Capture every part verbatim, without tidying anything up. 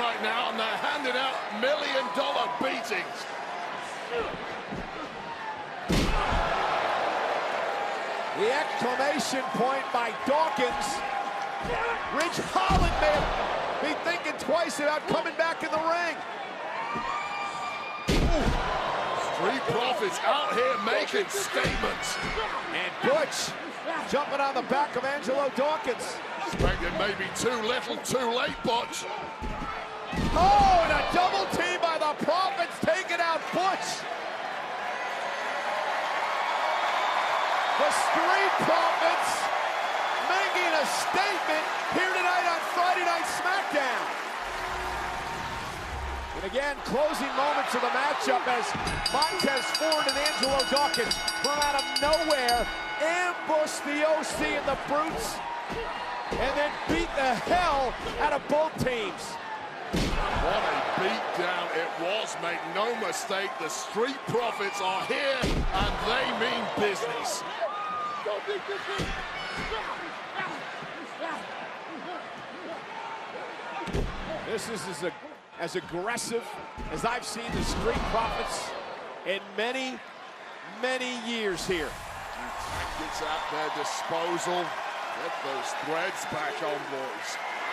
right now, and they're handing out million-dollar beatings. The exclamation point by Dawkins. Ridge Holland may be thinking twice about coming back in the ring. Street Profits out here making statements. And Butch jumping on the back of Angelo Dawkins. Expected maybe too little, too late, Butch. Oh, and a double team by the Profits taking out Butch. The Street Profits making a statement here tonight on Friday Night SmackDown. And again, closing moments of the matchup as Montez Ford and Angelo Dawkins from out of nowhere ambush the O C and the Brutes and then beat the hell out of both teams. What a beatdown it was, make no mistake. The Street Profits are here and they mean business. This is as, ag as aggressive as I've seen the Street Profits in many, many years here. Tactics at their disposal. Get those threads back on, boys.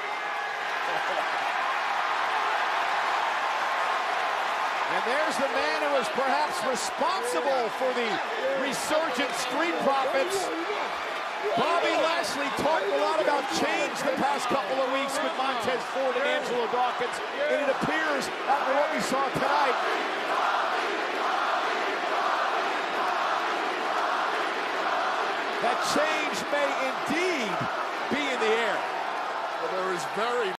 And there's the man who was perhaps responsible for the resurgent Street Profits. Bobby Lashley talked a lot about change the past couple of weeks with Montez Ford and Angelo Dawkins, and it appears, after what we saw tonight, that change may indeed be in the air. Well, there is very